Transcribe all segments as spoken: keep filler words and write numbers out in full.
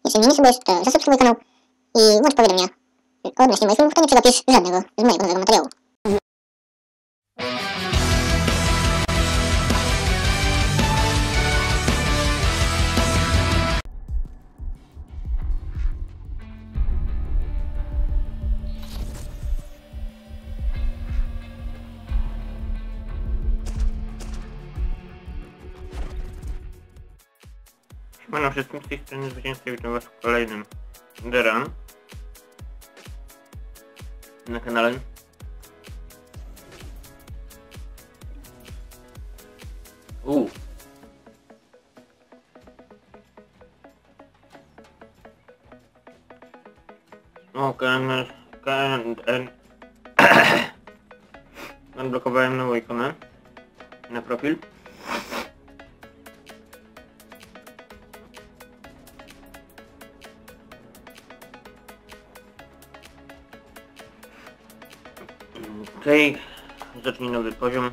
Jeśli mnie nie subujesz, to zasubskrybuj kanał i włącz powiadomienia odnośnie moich filmów, to nie przegapisz żadnego z mojego nowego materiału. Siemano wszystkim, z tej strony Zwycięzca, witam was w kolejnym The Run na kanale. Uuu. O, K N N odblokowałem nową ikonę na profil. Tutaj zacznij nowy poziom.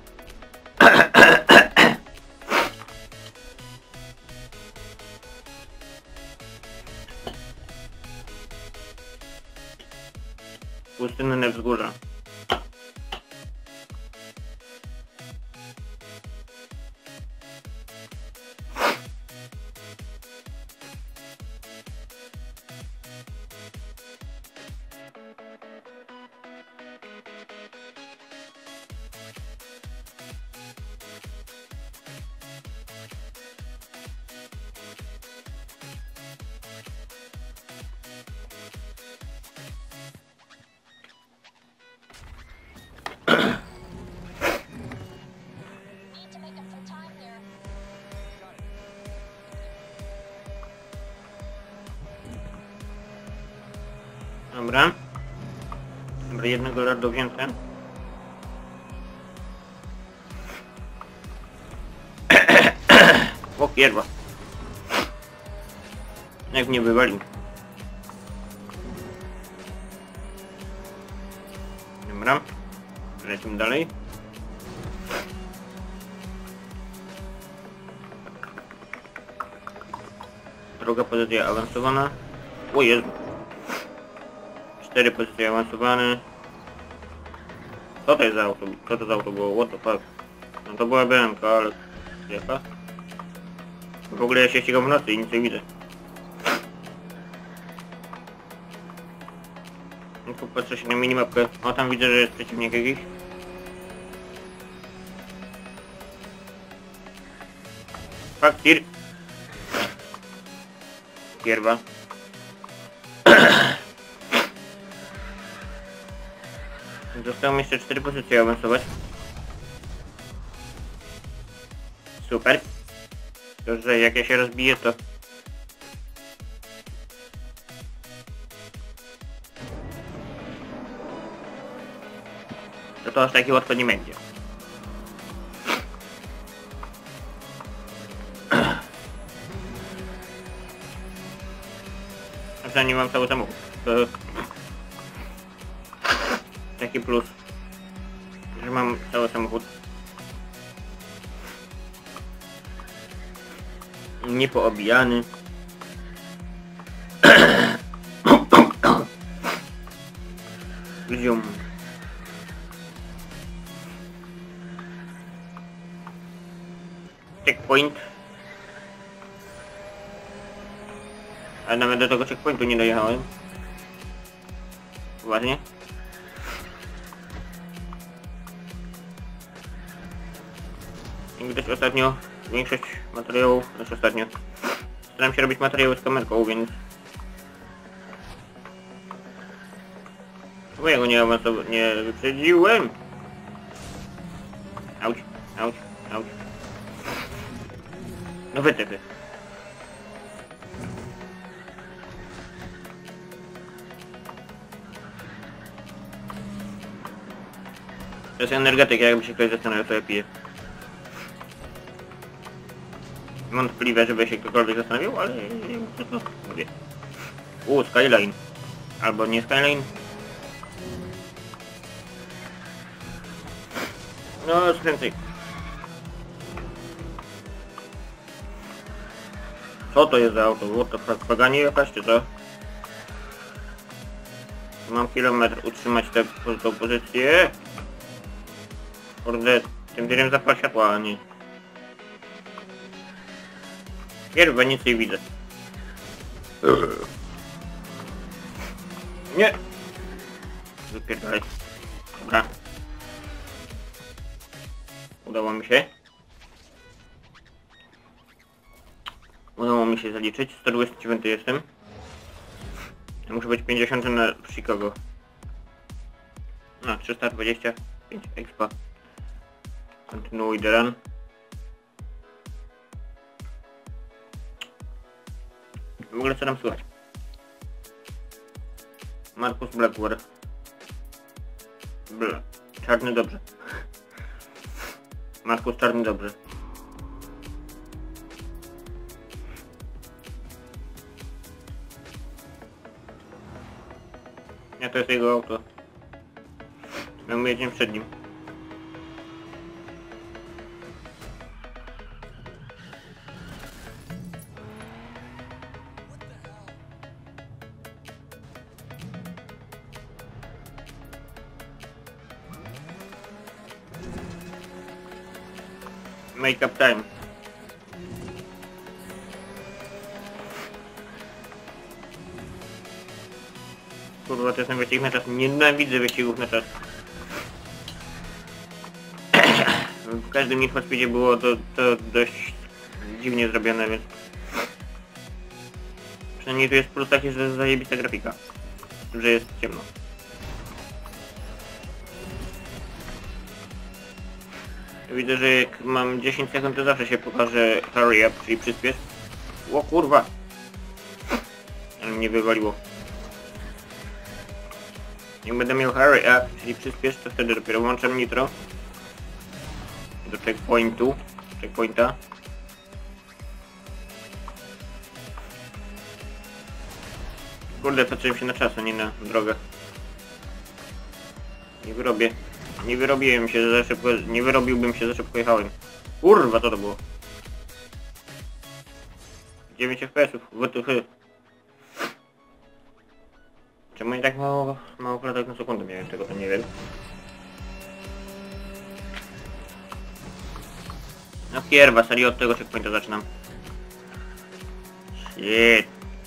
Pustynne wzgórza. Dobra. Dobra, jednego lardu więcej. O kierwa. Jak mnie wywalił. Dobra. Lecimy dalej. Druga pozycja awansowana. O Jezu. Cztery pozycje awansowane. Co to jest za auto? Co to za auto było? What the fuck? No to była B M K, ale... jaka? W ogóle ja się ścigam w nocy i nic nie widzę. No popatrzę się na minimapkę. O, tam widzę, że jest przeciwnik jakiś. Fuck, tir! Kierwa. Zostało mi jeszcze cztery pozycje awansować. Super. To, że jak ja się rozbiję, to... To to aż takie łatwo nie będzie. A zanim mam cały samochód, to... taki plus, że mam cały samochód niepoobijany. Zium. Checkpoint. Ale nawet do tego checkpointu nie dojechałem. Poważnie. Jak widać ostatnio większość materiałów, znaczy ostatnio staram się robić materiały z kamerką, więc bo ja go nie awansow- nie wyprzedziłem. Auć, auć, auć. No wytypy. To jest energetyk, jakby się ktoś zastanawiał, co ja piję. Wątpliwe, żeby się ktokolwiek zastanawiał, ale to mówię. U, Skyline. Albo nie Skyline. No, skręcaj. Co to jest za auto? What the fuck? Pagani jakaś czy co? Mam kilometr utrzymać tę tą pozycję. Kurde, tym tirem zapal światła, a nie. Pierwa, nic nie widzę. Nie! Wypierdalaj. Dobra. Udało mi się. Udało mi się zaliczyć. sto dwadzieścia dziewięć jestem. Ja muszę być pięćdziesiąt na Chicago. No, trzysta dwadzieścia pięć expa. Kontynuuj the run. W ogóle co nam słychać? Markus Blackwell. Bla. Czarny dobrze. Markus Czarny dobrze. Nie, to jest jego auto. My jedziemy przed nim. Make up time. Kurwa, to jest ten wyścig na czas. Nienawidzę wyścigów na czas. W każdym Need for Speedzie było to, to dość dziwnie zrobione, więc... Przynajmniej tu jest plus taki, że jest zajebista grafika. Że jest ciemno. Widzę, że jak mam dziesięć sekund, to zawsze się pokaże hurry up, czyli przyspiesz. O kurwa! Ale mnie wywaliło. Jak będę miał hurry up, czyli przyspiesz, to wtedy dopiero włączam nitro. Do checkpointu. Checkpointa. Kurde, patrzyłem się na czas, a nie na drogę. Nie wyrobię. Nie wyrobiłem się za szybko, nie wyrobiłbym się za szybko jechałem. Kurwa, co to było? dziewięć F P S-ów, W T F. Czemu nie tak mało, mało klatek na sekundę miałem, tego to nie wiem. No pierwa, serio od tego checkpointa zaczynam. Shit.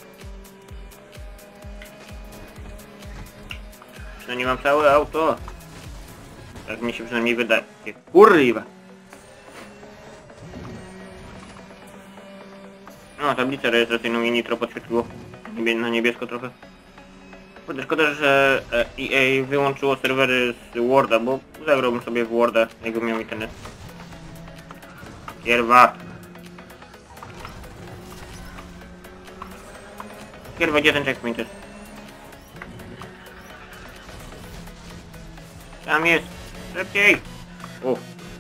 Przynajmniej mam całe auto. Tak mi się przynajmniej wydaje. Kurwa! No, tablicę rejestracyjną mi nitro podświetliło. Na niebiesko trochę. Kurde, szkoda, że E A wyłączyło serwery z Worda, bo zagrałbym sobie w Worda, jakbym miał internet. Kierwa! Kierwa, gdzie ten checkpoint jest? Tam jest! Szybciej! Uff.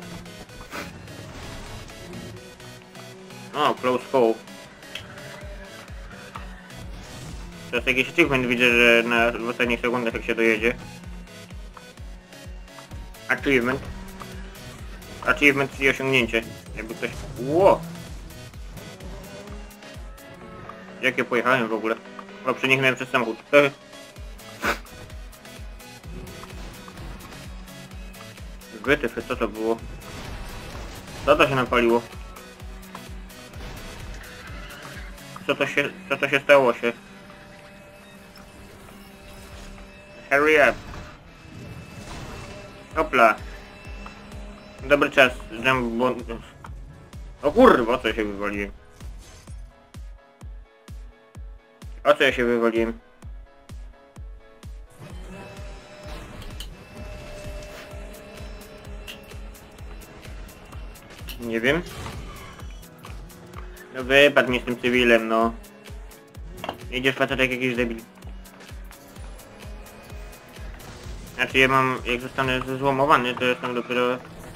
O, close call. Teraz jakiś achievement widzę, że na w ostatnich sekundach jak się dojedzie. Achievement. Achievement i osiągnięcie. Jakby ktoś... Ło! Jak ja pojechałem w ogóle? O, przeniknąłem przez samochód. Wytyfy, co to było? Co to się napaliło? Co to się... co to się stało się? Hurry up! Hopla! Dobry czas, jump... O kurwa, o co ja się wywaliłem? O co ja się wywaliłem? Nie wiem. No wypadł mi z tym cywilem, no. Jedziesz facet jak jakiś debil. Znaczy ja mam, jak zostanę zezłomowany, to jestem dopiero...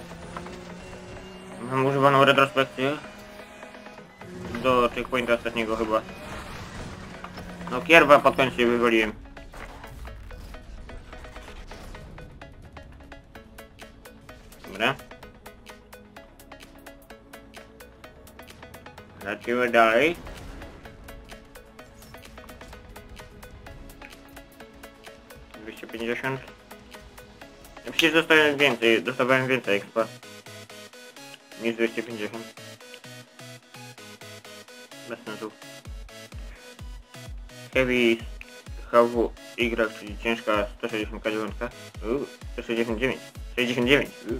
Mam używaną retrospekcję. Do checkpointa ostatniego chyba. No kierwa, pod koniec się wywaliłem. Dobra. Lecimy dalej. pięćdziesiąt. Ja przecież dostałem więcej, dostawałem więcej expa niż dwieście pięćdziesiąt. Bez sensu. Heavy H W Y, czyli ciężka sto sześćdziesiąt dziewięć. Uuu, sto sześćdziesiąt dziewięć. sześćdziesiąt dziewięć. Uuu.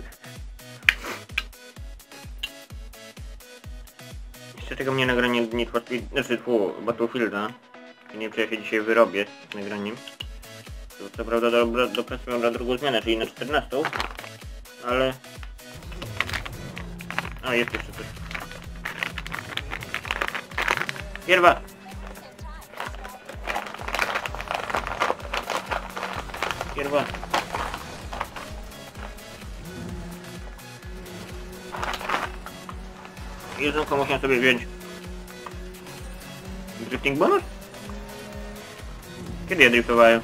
Jeszcze czego mnie nagranie Need for Speed, znaczy tfu, Battlefielda. Nie wiem, czy ja się dzisiaj wyrobię z nagraniem. To co prawda do, do, dopracuję na drugą zmianę, czyli na czternastą. Ale... A, jest jeszcze coś. Pierwa! Pierwa! Jedzonko musiałem sobie wziąć. Drifting bonus? Kiedy ja driftowałem?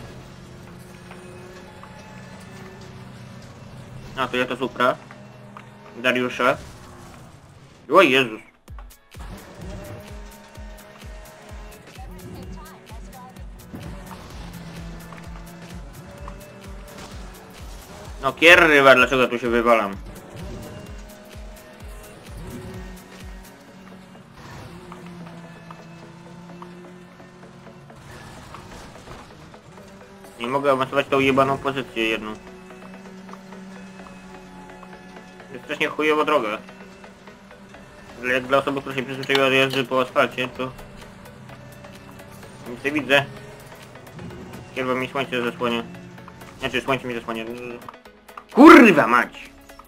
A, to ja to Supra. Dariusza. O Jezus. No kierwa, dlaczego tu się wywalam? Nie mogę awansować tą jebaną pozycję jedną. Jest strasznie chujowa droga. Ale jak dla osoby, która się przyzwyczaiła do jazdy po asfalcie, to... Nic nie widzę. Kierwa mi słońce zasłania. Znaczy słońce mi zasłania. Kurwa mać!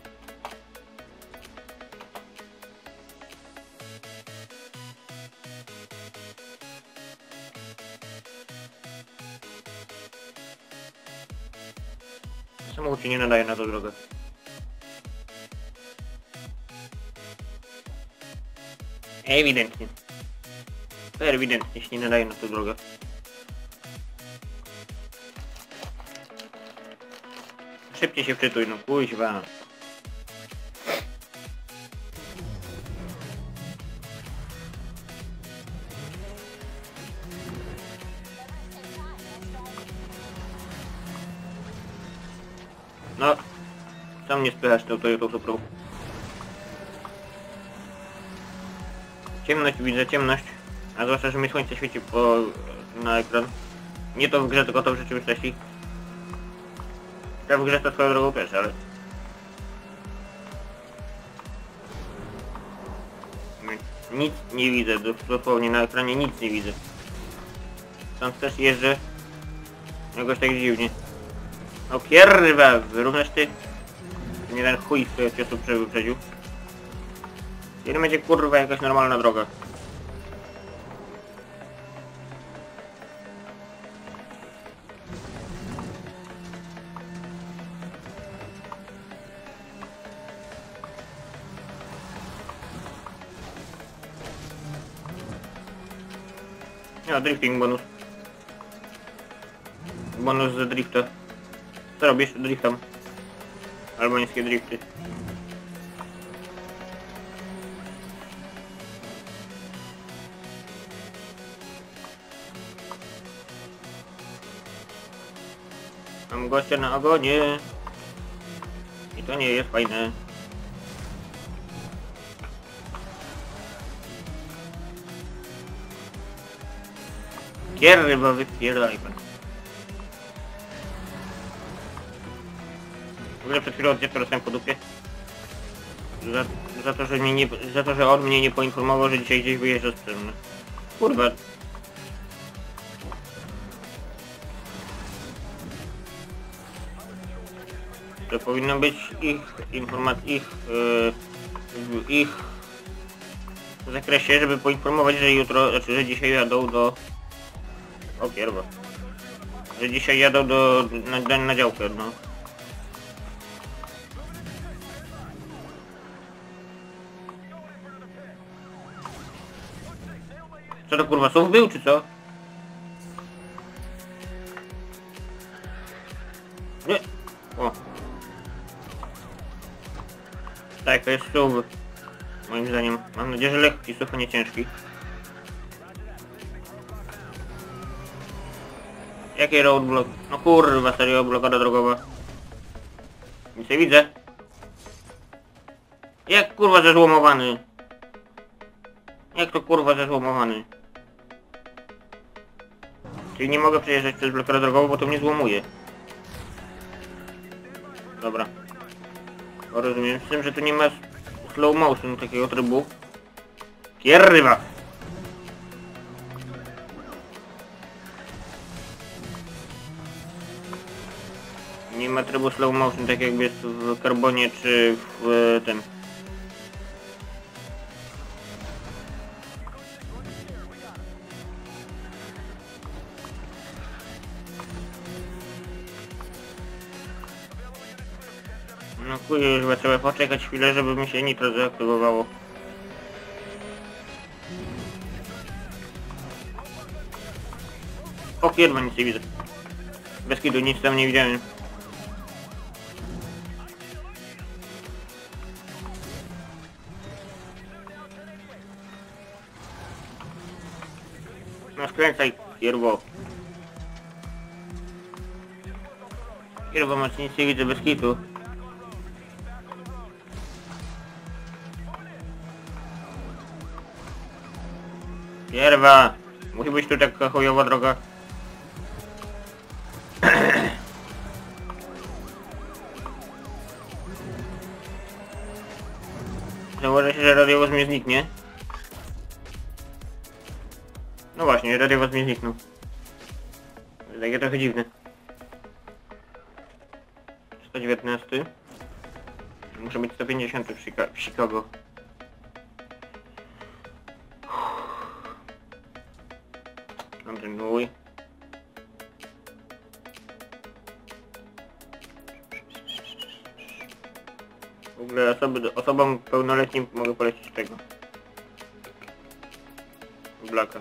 Samochód się nie nadaje na tą drogę. Ewidentnie. To ewidentnie się nie nadaje na tą drogę. Szybciej się wczytuj, no kuźwa. No, sam nie spychasz tą Toyotą Suprą. Ciemność widzę, ciemność. A zwłaszcza, że mi słońce świeci po, na ekran. Nie to w grze, tylko to w rzeczywistości. Ja w grze to swoją drogą też, ale... Nic nie widzę, dosłownie na ekranie nic nie widzę. Stąd też jeżdżę jakoś tak dziwnie. O kierwa, wyrównasz ty? Nie ten chuj z tego ciosu wyprzedził. Kiedy będzie kurwa jakaś normalna droga? No, drifting bonus. Bonus za drifta. Co robisz? Driftam. Albo niskie drifty. Mam gościa na ogonie. I to nie jest fajne. Kierwa, wypierdaj pan. W ogóle przed chwilą od dziecka dostałem po dupie. Za, za to, że mnie nie, za to, że on mnie nie poinformował, że dzisiaj gdzieś wyjeżdża z tym. Kurwa. To powinno być ich informat ich yy, w ich zakresie, żeby poinformować, że jutro, znaczy, że dzisiaj jadą do... O kierwa. Że dzisiaj jadą do... na, na działkę, no. Co to kurwa, słów był czy co? Nie. O. Tak, to jest słów. Moim zdaniem. Mam nadzieję, że lekki, słów, a nie ciężki. Jaki roadblock? No kurwa, serio, blokada drogowa. Nic nie widzę. Jak kurwa zezłomowany? Jak to kurwa zezłomowany? Czyli nie mogę przejeżdżać przez blokadę drogową, bo to mnie złomuje. Dobra. O, rozumiem, z tym, że tu nie ma slow motion takiego trybu. Kierwa! Nie ma trybu slow motion, tak jakby jest w Carbonie czy w e, tym. No kurde, już chyba trzeba poczekać chwilę, żeby mi się nitro zaaktywowało. O kierwa, nic nie widzę. Bez kitu, nic tam nie widziałem. No skręcaj, kierwo. Kierwo, masz nic nie widzę bez kitu. Kierwa! Musi być tu taka chujowa droga. Założę się, że radiowóz mnie zniknie. No właśnie, radiowóz mnie zniknął. Takie trochę dziwne. sto dziewiętnaście. Muszę być sto pięćdziesiąt w, Chica w Chicago. Kontynuuj. W ogóle osoby, osobom pełnoletnim mogę polecić tego. Blaka.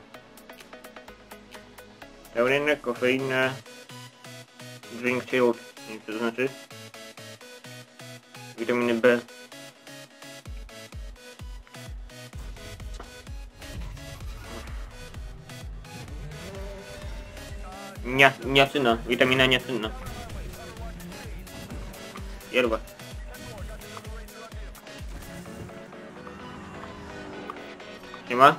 Taurynę, kofeinę, drink chilled, nie wiem co to znaczy. Witaminy B. Nia, niacyna, witamina niacyna. Yerba. Nie ma?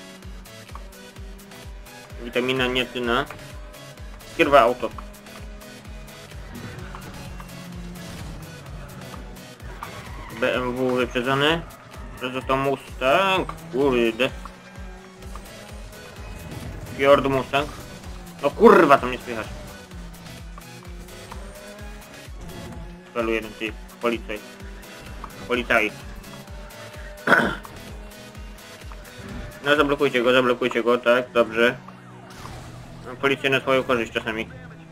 Witamina niacyna. Kierwa auto. B M W wyprzedzony. Przez to Mustang. Kurde. Ford Mustang. No kurwa, tam nie spychasz. Spelu jeden, ty. Policaj. Policaj. No zablokujcie go, zablokujcie go, tak, dobrze. No, policja na swoją korzyść czasami.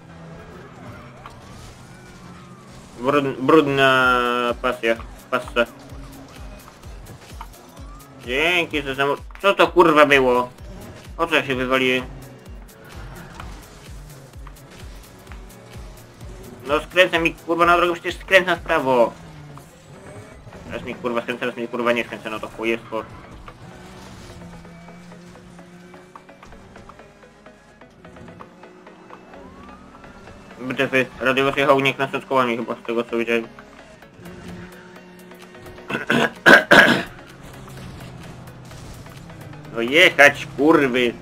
Brud, brudna pasja, passa. Dzięki za zamówienie. Co to kurwa było? O co ja się wywaliłem? No skręca mi kurwa na drogę, przecież skręcam w prawo. Teraz mi kurwa skręca, teraz mi kurwa nie skręca, no to chujestwo. B T F, radiowóz jechał nie knasnąć kołami chyba, z tego co widziałem. No jechać kurwy!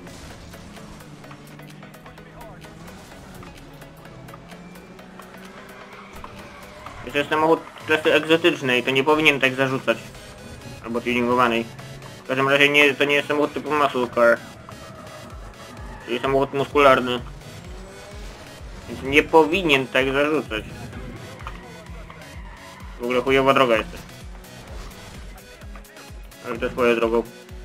To jest samochód klasy egzotycznej, to nie powinien tak zarzucać. Albo tuningowanej. W każdym razie nie, to nie jest samochód typu muscle car. Czyli samochód muskularny. Więc nie powinien tak zarzucać. W ogóle chujowa droga jest. Ale to swoją drogą.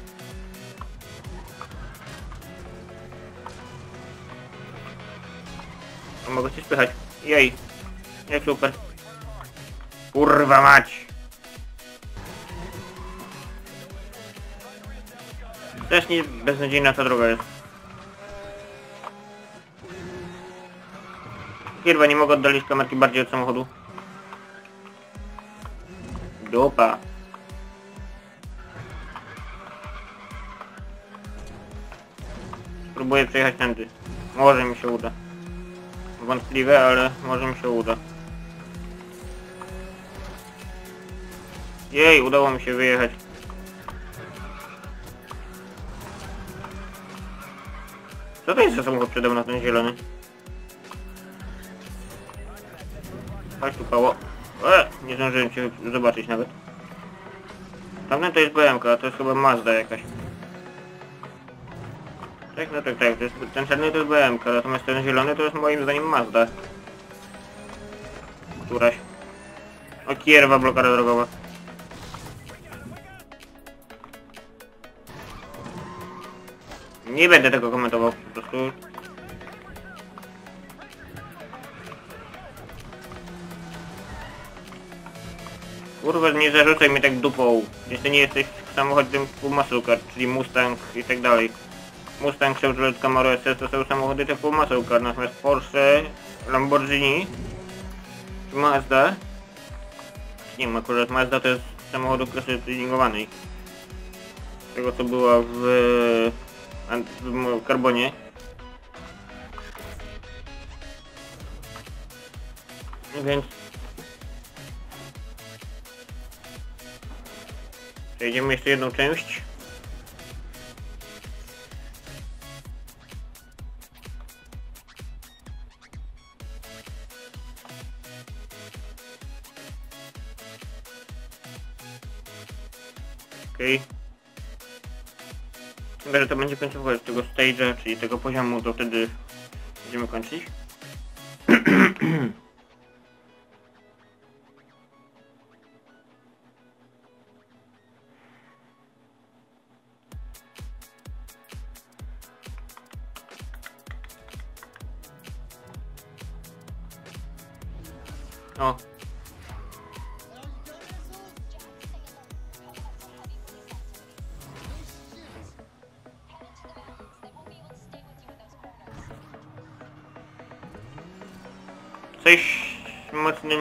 A mogę się spychać. Jej. Jak super. Kurwa mać. Też nie beznadziejna ta droga jest. Kurwa, nie mogę oddalić kamerki bardziej od samochodu. Dupa. Spróbuję przejechać tędy. Może mi się uda. wątpliwe, ale może mi się uda. Jej, udało mi się wyjechać. Co to jest za samochód przede mną, ten zielony? Chodź tu, koło. E, nie zdążyłem cię zobaczyć nawet. Tamten to jest B M K, a to jest chyba Mazda jakaś. Tak, no tak, tak, to jest, ten czarny to jest B M K, natomiast ten zielony to jest moim zdaniem Mazda. Któraś. O, kierwa, blokada drogowa. Nie będę tego komentował, po prostu. Kurwa, nie zarzucaj mi tak dupą. Jeśli nie jesteś samochodem typu muscle car, czyli Mustang i tak dalej. Mustang, Chevrolet Camaro S S to są samochody typu muscle car, natomiast Porsche, Lamborghini czy Mazda, nie wiem, akurat Mazda to jest samochód klasy tuningowanej. Z tego co było w, w Carbonie. Więc przejdziemy jeszcze jedną część. Okej. Okay. Chyba, że to będzie końcówka tego stage'a, czyli tego poziomu, to wtedy będziemy kończyć. O. Coś mocnym.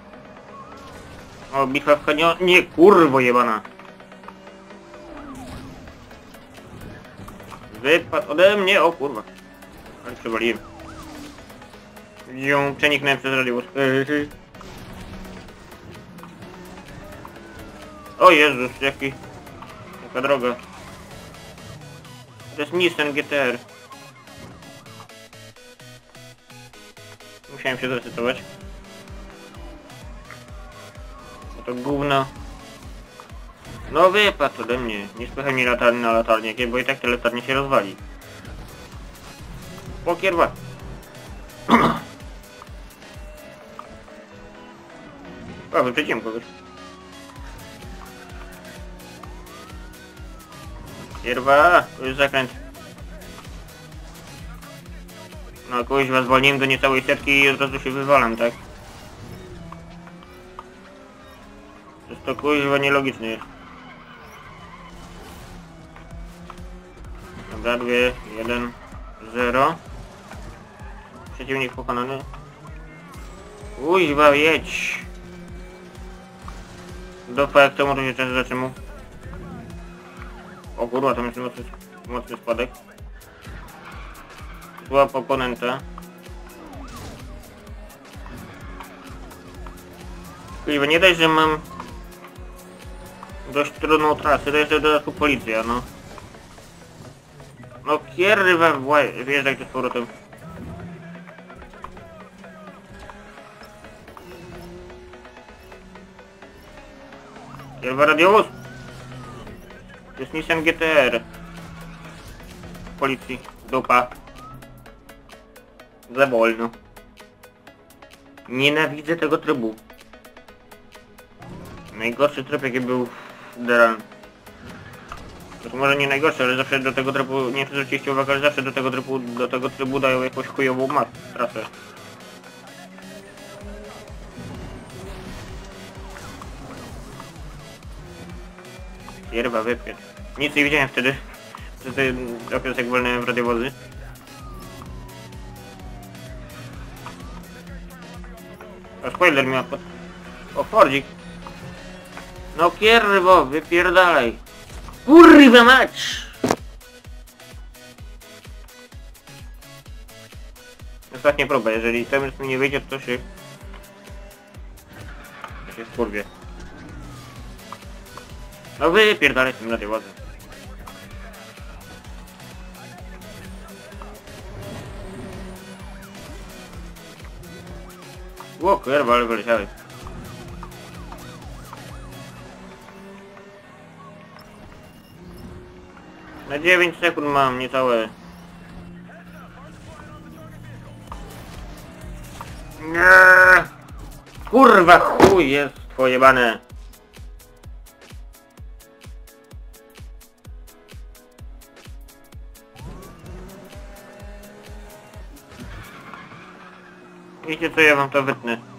O, bitwa w kanionie. Nie, kurwo jebana. Wypadł ode mnie, o kurwa. Ale przewaliłem. Ją przeniknąłem przez radiowóz. O Jezus, jaki... jaka droga. To jest Nissan G T R. Musiałem się zresetować. No to gówno. No wypadł ode mnie. Nie spychaj mi latarni na latarnię, bo i tak te latarnie się rozwali. Pokierwa. O, wyprzedziłem kogoś. Kierwa, to jest zakręt. No kogoś was zwolniłem do niecałej setki i od razu się wywalam, tak? To jest to kuźwa nielogiczne jest. Dobra, dwie, jeden, zero. Przeciwnik pokonany. Kuźwa, jedź! Dopa, jak to może się często zatrzymał. O kurwa, tam jest mocny, mocny spadek. Złap oponenta. Kuźwa, nie daj, że mam dość trudną trasę, to jest w dodatku policja, no. No kierwa, wjeżdżaj tu z powrotem. Kierwa, radiowóz. To jest Nissan G T R. Policji. Dupa. Za wolno. Nienawidzę tego trybu. Najgorszy tryb jaki był w The Run. To może nie najgorszy, ale zawsze do tego trybu, nie wiem czy zwróciliście uwagę, ale zawsze do tego trybu, do tego trybu dają jakąś chujową mat, trasę. Kierwa, wypier. Nic nie widziałem wtedy. Wtedy okres jak wolnałem w radiowozy. A spoiler miał pod... O, Fordzik. No kierwo, wypierdalaj. Kurwa mać! Ostatnia próba, jeżeli ten mi nie wyjdzie, to się... To się skurwie. No wypierdalaj tym radiowozem. Ło kurwa, ale wyleciałeś. Na dziewięć sekund mam niecałe. Nie! Kurwa chuj jest pojebane. Wiecie co, ja wam to wytnę.